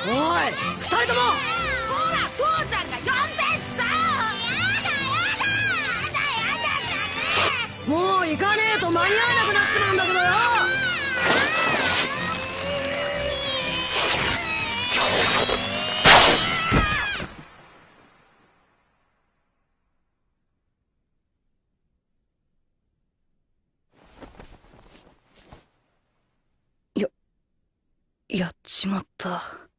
おい、二人とも。 ほら、父ちゃんが呼んでっさ。 もう行かねえと間に合わなくなっちまうんだけどよ。やっちまった。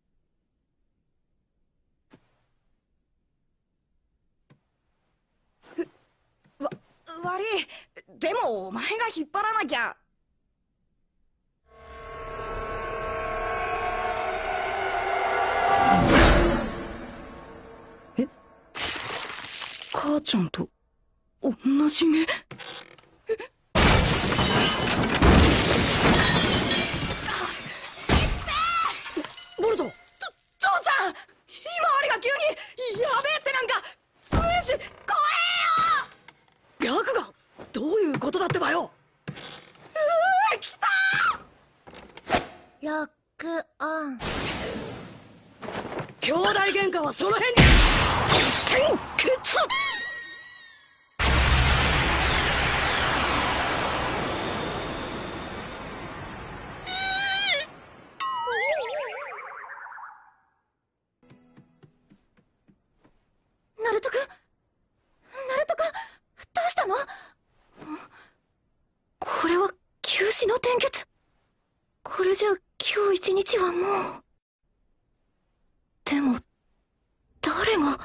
悪い。でもお前が引っ張らなきゃ。 え、母ちゃんと同じ目。ボルト。 父ちゃん、ひまわりが急にやべえってなんか強えし怖えよ。 白眼、どういうことだってばよ。 来た。 ロックオン。 兄弟喧嘩はその辺に。ケツ。 ナルト君、どうしたの？これは休止の転結。これじゃ今日一日はもう。でも誰が。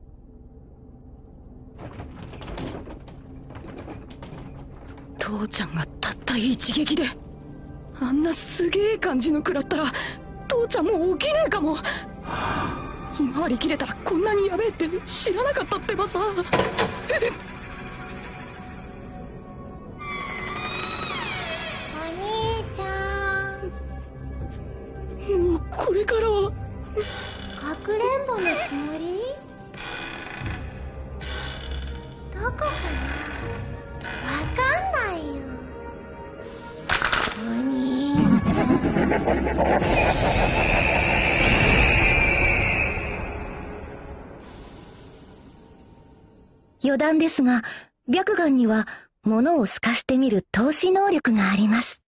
父ちゃんがたった一撃であんなすげえ感じの食らったら父ちゃんもう起きねえかも。今割り切れたらこんなにやべえって知らなかったってばさ。 お兄ちゃん、 もうこれからはかくれんぼのつもり？どこかな？わかんないよ。お兄ちゃん。余談ですが、白眼には物を透かしてみる透視能力があります。